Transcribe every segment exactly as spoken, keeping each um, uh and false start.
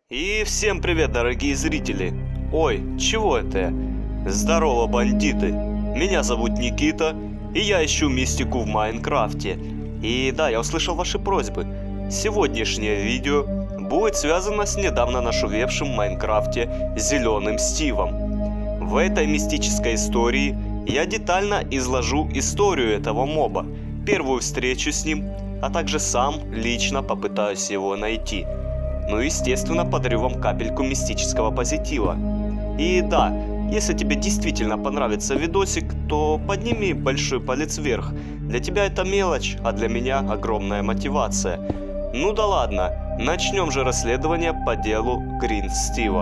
И всем привет, дорогие зрители! Ой, чего это я? Здорово, бандиты! Меня зовут Никита, и я ищу мистику в Майнкрафте. И да, я услышал ваши просьбы. Сегодняшнее видео будет связано с недавно нашумевшим в Майнкрафте Зеленым Стивом. В этой мистической истории я детально изложу историю этого моба, первую встречу с ним, а также сам лично попытаюсь его найти. Ну и, естественно, подарю вам капельку мистического позитива. И да, если тебе действительно понравится видосик, то подними большой палец вверх. Для тебя это мелочь, а для меня огромная мотивация. Ну да ладно, начнем же расследование по делу Green Стива.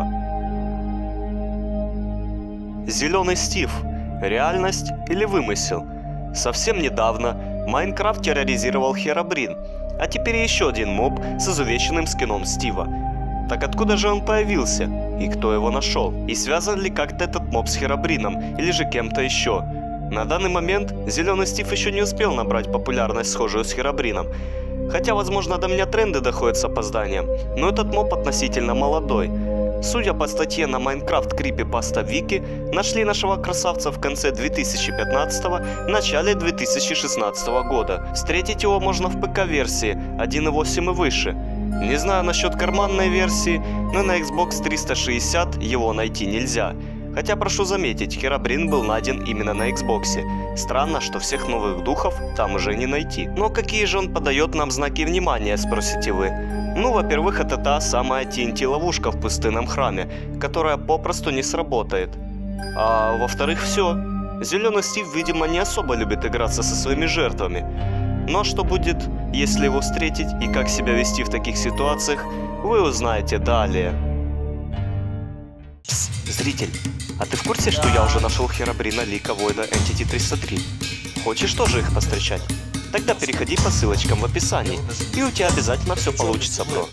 Зеленый Стив. Реальность или вымысел? Совсем недавно Майнкрафт терроризировал Херобрин, а теперь еще один моб с изувеченным скином Стива. Так откуда же он появился? И кто его нашел? И связан ли как-то этот моб с Херобрином или же кем-то еще? На данный момент Зеленый Стив еще не успел набрать популярность, схожую с Херобрином. Хотя, возможно, до меня тренды доходят с опозданием, но этот моб относительно молодой. Судя по статье на Minecraft Creepypasta Wiki, нашли нашего красавца в конце две тысячи пятнадцатого, начале две тысячи шестнадцатого года. Встретить его можно в ПК-версии один и восемь и выше. Не знаю насчет карманной версии, но на Xbox триста шестьдесят его найти нельзя. Хотя, прошу заметить, Херобрин был найден именно на Xbox. Странно, что всех новых духов там уже не найти. Но какие же он подает нам знаки внимания, спросите вы? Ну, во-первых, это та самая ти эн ти-ловушка в пустынном храме, которая попросту не сработает. А во-вторых, все. Зеленый Стив, видимо, не особо любит играться со своими жертвами. Но что будет, если его встретить и как себя вести в таких ситуациях, вы узнаете далее. Пс, зритель, а ты в курсе, что я уже нашел Херобрина, Лика, Войда, Entity триста три? Хочешь тоже их повстречать? Тогда переходи по ссылочкам в описании, и у тебя обязательно все получится, бро.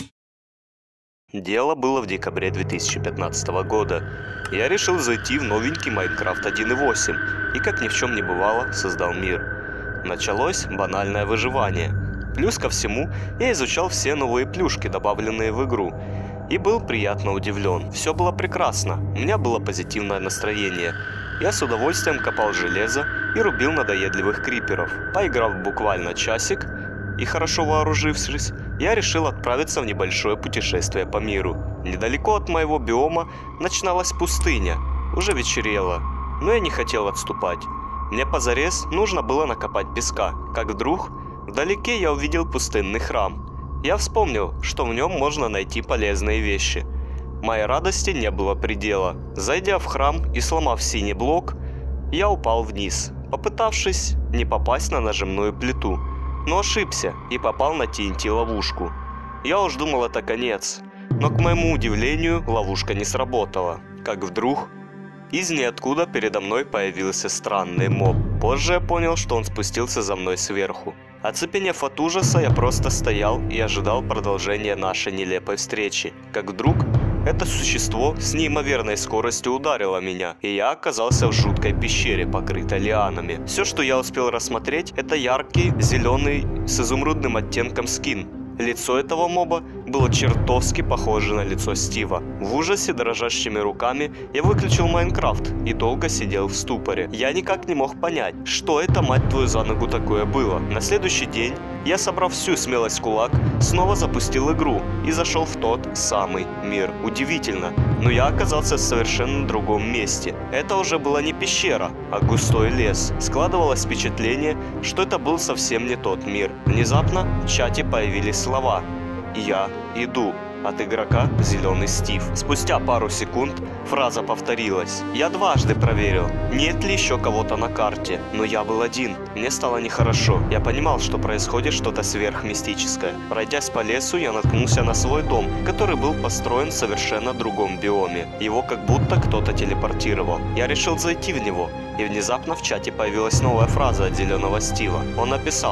Дело было в декабре две тысячи пятнадцатого года. Я решил зайти в новенький Minecraft один и восемь, и как ни в чем не бывало, создал мир. Началось банальное выживание. Плюс ко всему, я изучал все новые плюшки, добавленные в игру, и был приятно удивлен. Все было прекрасно, у меня было позитивное настроение. Я с удовольствием копал железо и рубил надоедливых криперов. Поиграв буквально часик и хорошо вооружившись, я решил отправиться в небольшое путешествие по миру. Недалеко от моего биома начиналась пустыня. Уже вечерело, но я не хотел отступать. Мне позарез нужно было накопать песка, как вдруг вдалеке я увидел пустынный храм. Я вспомнил, что в нем можно найти полезные вещи. Моей радости не было предела. Зайдя в храм и сломав синий блок, я упал вниз, попытавшись не попасть на нажимную плиту, но ошибся и попал на ти эн ти-ловушку. Я уж думал, это конец, но к моему удивлению ловушка не сработала. Как вдруг из ниоткуда передо мной появился странный моб. Позже я понял, что он спустился за мной сверху. Оцепенев от ужаса, я просто стоял и ожидал продолжения нашей нелепой встречи. Как вдруг это существо с неимоверной скоростью ударило меня, и я оказался в жуткой пещере, покрытой лианами. Все, что я успел рассмотреть, это яркий зеленый с изумрудным оттенком скин. Лицо этого моба было чертовски похоже на лицо Стива. В ужасе дрожащими руками я выключил Майнкрафт и долго сидел в ступоре. Я никак не мог понять, что это, мать твою, за ногу такое было. На следующий день я, собрав всю смелость в кулак, снова запустил игру и зашел в тот самый мир. Удивительно, но я оказался в совершенно другом месте. Это уже была не пещера, а густой лес. Складывалось впечатление, что это был совсем не тот мир. Внезапно в чате появились слова «Я иду» от игрока Зеленый Стив. Спустя пару секунд фраза повторилась. Я дважды проверил, нет ли еще кого-то на карте, но я был один. Мне стало нехорошо. Я понимал, что происходит что-то сверхмистическое. Пройдясь по лесу, я наткнулся на свой дом, который был построен в совершенно другом биоме. Его как будто кто-то телепортировал. Я решил зайти в него, и внезапно в чате появилась новая фраза от Зеленого Стива. Он написал: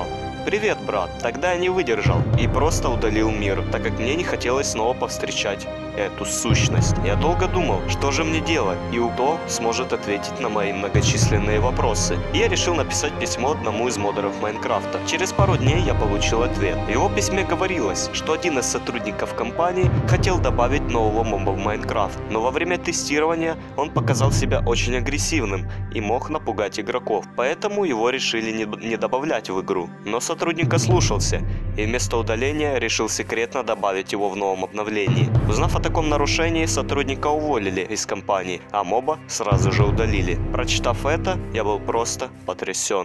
Привет, брат. Тогда я не выдержал и просто удалил мир, так как мне не хотелось снова повстречать эту сущность. Я долго думал, что же мне делать и кто сможет ответить на мои многочисленные вопросы. И я решил написать письмо одному из модеров Майнкрафта. Через пару дней я получил ответ. В его письме говорилось, что один из сотрудников компании хотел добавить нового моба в Майнкрафт, но во время тестирования он показал себя очень агрессивным и мог напугать игроков, поэтому его решили не, не добавлять в игру. Но сотрудник ослушался и вместо удаления решил секретно добавить его в новом обновлении. Узнав о таком нарушении, сотрудника уволили из компании, а моба сразу же удалили. Прочитав это, я был просто потрясен.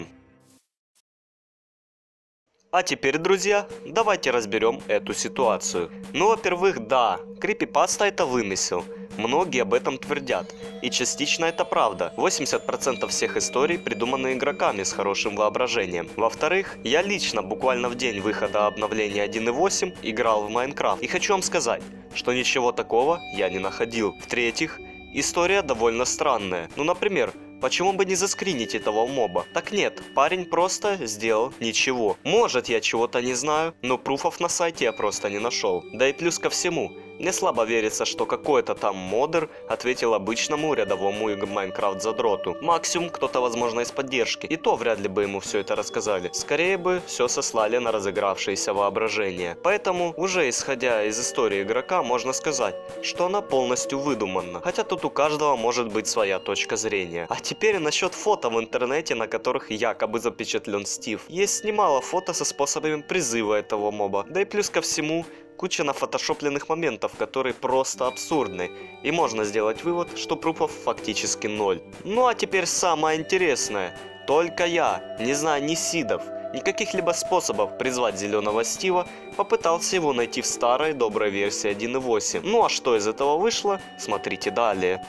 А теперь, друзья, давайте разберем эту ситуацию. Ну, во-первых, да, крипипаста это вымысел. Многие об этом твердят. И частично это правда. восемьдесят процентов всех историй придуманы игроками с хорошим воображением. Во-вторых, я лично буквально в день выхода обновления один точка восемь играл в Майнкрафт. И хочу вам сказать, что ничего такого я не находил. В-третьих, история довольно странная. Ну, например, почему бы не заскринить этого моба? Так нет, парень просто сделал ничего. Может, я чего-то не знаю, но пруфов на сайте я просто не нашел. Да и плюс ко всему, мне слабо верится, что какой-то там модер ответил обычному рядовому Майнкрафт задроту. Максимум кто-то, возможно, из поддержки. И то вряд ли бы ему все это рассказали. Скорее бы все сослали на разыгравшееся воображение. Поэтому, уже исходя из истории игрока, можно сказать, что она полностью выдуманна. Хотя тут у каждого может быть своя точка зрения. А теперь насчет фото в интернете, на которых якобы запечатлен Стив. Есть немало фото со способами призыва этого моба. Да и плюс ко всему, куча нафотошопленных моментов, которые просто абсурдны. И можно сделать вывод, что пруфов фактически ноль. Ну а теперь самое интересное. Только я, не знаю ни сидов, ни каких-либо способов призвать зеленого Стива, попытался его найти в старой доброй версии один точка восемь. Ну а что из этого вышло, смотрите далее.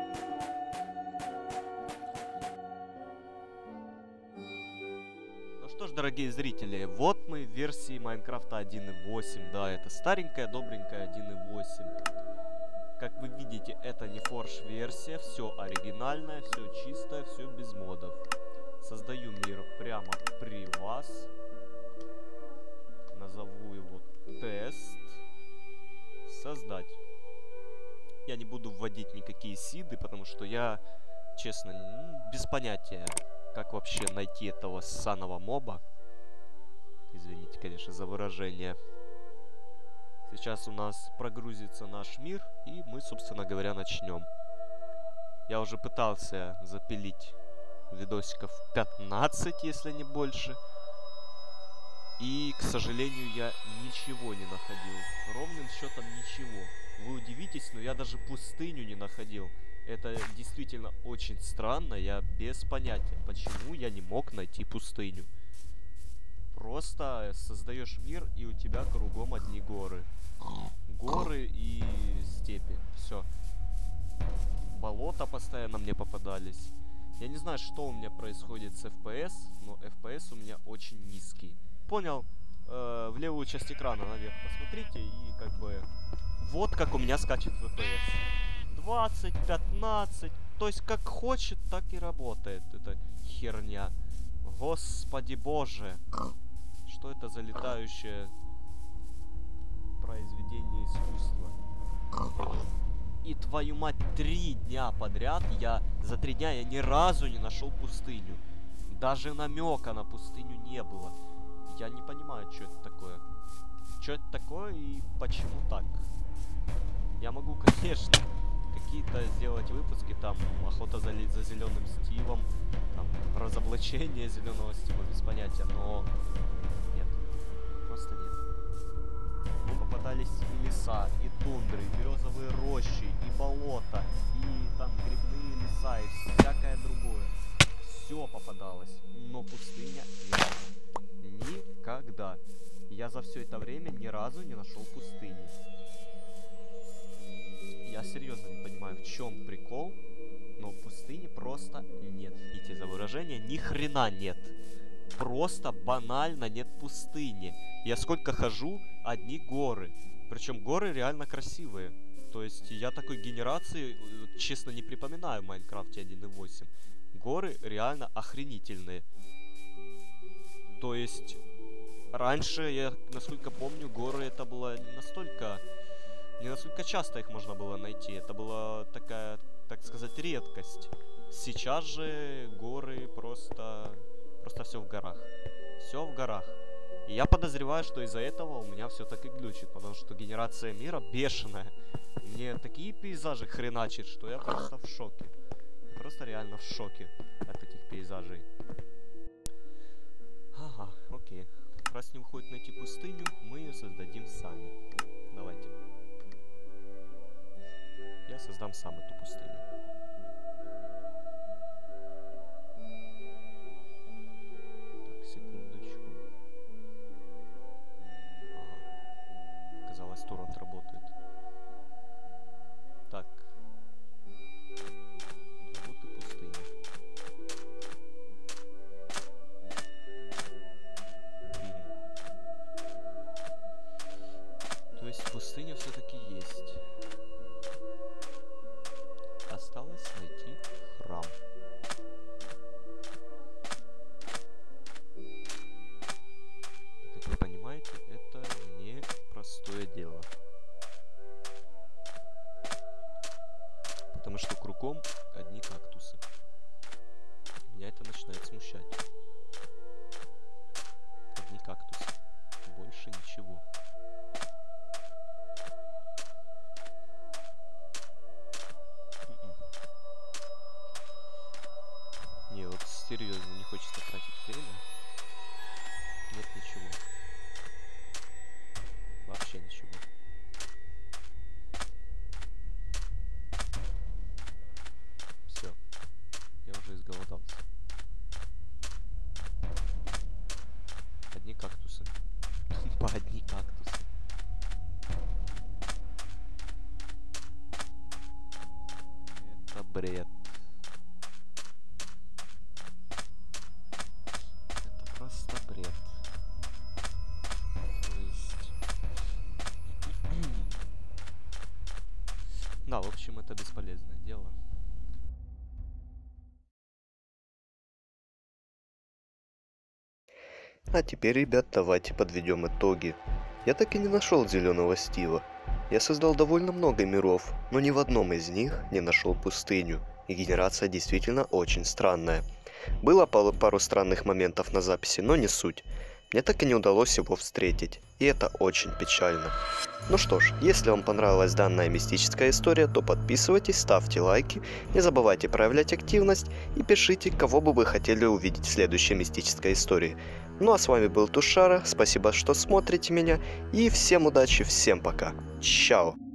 Дорогие зрители, вот мы в версии Майнкрафта один точка восемь, да, это старенькая, добренькая один точка восемь. Как вы видите, это не форш-версия, все оригинальное, все чистое, все без модов. Создаю мир прямо при вас. Назову его тест. Создать. Я не буду вводить никакие сиды, потому что я, честно, без понятия, как вообще найти этого ссаного моба. Извините, конечно, за выражение. Сейчас у нас прогрузится наш мир, и мы, собственно говоря, начнем. Я уже пытался запилить видосиков пятнадцать, если не больше. И, к сожалению, я ничего не находил. Ровным счетом ничего. Вы удивитесь, но я даже пустыню не находил. Это действительно очень странно, я без понятия, почему я не мог найти пустыню. Просто создаешь мир, и у тебя кругом одни горы. Горы и степи, все. Болота постоянно мне попадались. Я не знаю, что у меня происходит с эф пи эс, но эф пи эс у меня очень низкий. Понял? Э, в левую часть экрана наверх посмотрите, и как бы... Вот как у меня скачет эф пи эс. двадцать, пятнадцать, то есть как хочет, так и работает эта херня. Господи боже, что это за летающее произведение искусства? И твою мать, три дня подряд я, за три дня я ни разу не нашел пустыню. Даже намека на пустыню не было. Я не понимаю, что это такое. Что это такое и почему так? Я могу, конечно, какие-то сделать выпуски, там, охота за, за зеленым Стивом, там, разоблачение зеленого Стива, без понятия, но нет, просто нет. Мы попадались и леса, и тундры, и березовые рощи, и болота, и там грибные леса, и всякое другое. Все попадалось, но пустыня нет. Никогда. Я за все это время ни разу не нашел пустыни. Я серьезно не понимаю, в чем прикол, но в пустыне просто нет. Идите за выражение, ни хрена нет. Просто банально нет пустыни. Я сколько хожу, одни горы. Причем горы реально красивые. То есть я такой генерации, честно, не припоминаю в Майнкрафте один точка восемь. Горы реально охренительные. То есть раньше, я насколько помню, горы это было не настолько... Не настолько часто их можно было найти. Это была такая, так сказать, редкость. Сейчас же горы просто... Просто все в горах. Все в горах. И я подозреваю, что из-за этого у меня все так и глючит. Потому что генерация мира бешеная. Мне такие пейзажи хреначит, что я просто в шоке. Просто реально в шоке от этих пейзажей. Ага, окей. Раз не выходит найти пустыню, мы ее создадим сами. Давайте. Я создам сам эту пустыню. Так, секундочку. Ага. Казалось, торрент работает. Так. Вот и пустыня. Угу. То есть пустыня все-таки есть. Осталось найти храм. Как вы понимаете, это не простое дело. Потому что кругом одни кактусы. Меня это начинает смущать. Одни кактусы. Больше ничего. Не, вот серьезно, не хочется тратить время. Нет ничего. Вообще ничего. Все. Я уже изголодался. Одни кактусы. По одни кактусы. Это бред. Да, в общем, это бесполезное дело. А теперь, ребят, давайте подведем итоги. Я так и не нашел зеленого Стива. Я создал довольно много миров, но ни в одном из них не нашел пустыню. И генерация действительно очень странная. Было пару странных моментов на записи, но не суть. Мне так и не удалось его встретить, и это очень печально. Ну что ж, если вам понравилась данная мистическая история, то подписывайтесь, ставьте лайки, не забывайте проявлять активность и пишите, кого бы вы хотели увидеть в следующей мистической истории. Ну а с вами был Тушара, спасибо, что смотрите меня, и всем удачи, всем пока, чао!